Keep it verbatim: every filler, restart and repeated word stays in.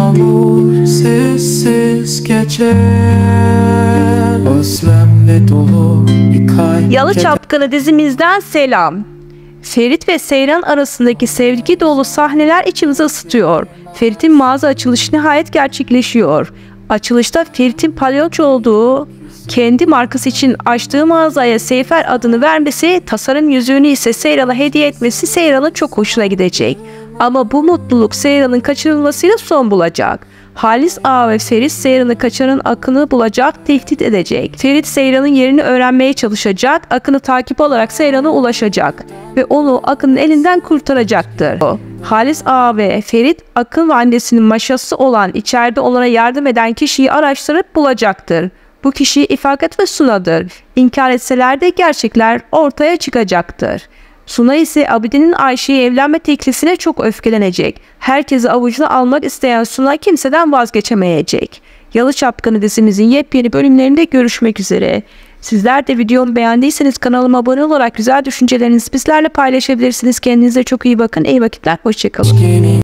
Yağmur sessiz gece, özlemle dolu bir kalp. Yalı Çapkını dizimizden selam. Ferit ve Seyran arasındaki sevgi dolu sahneler içimizi ısıtıyor. Ferit'in mağaza açılışı nihayet gerçekleşiyor. Açılışta Ferit'in palyonço olduğu, kendi markası için açtığı mağazaya Seyfer adını vermesi, tasarım yüzüğünü ise Seyran'a hediye etmesi Seyran'ın çok hoşuna gidecek. Ama bu mutluluk Seyran'ın kaçırılmasıyla son bulacak. Halis Ağa ve Ferit Seyran'ı kaçıran Akın'ı bulacak, tehdit edecek. Ferit Seyran'ın yerini öğrenmeye çalışacak, Akın'ı takip olarak Seyran'a ulaşacak ve onu Akın'ın elinden kurtaracaktır. Halis Ağa ve Ferit, Akın ve annesinin maşası olan, içeride onlara yardım eden kişiyi araştırıp bulacaktır. Bu kişi İfakat ve Suna'dır. İnkar etseler de gerçekler ortaya çıkacaktır. Suna ise Abide'nin Ayşe'ye evlenme teklifine çok öfkelenecek. Herkesi avucuna almak isteyen Suna kimseden vazgeçemeyecek. Yalı Çapkını dizimizin yepyeni bölümlerinde görüşmek üzere. Sizler de videomu beğendiyseniz kanalıma abone olarak güzel düşüncelerinizi bizlerle paylaşabilirsiniz. Kendinize çok iyi bakın. İyi vakitler. Hoşçakalın.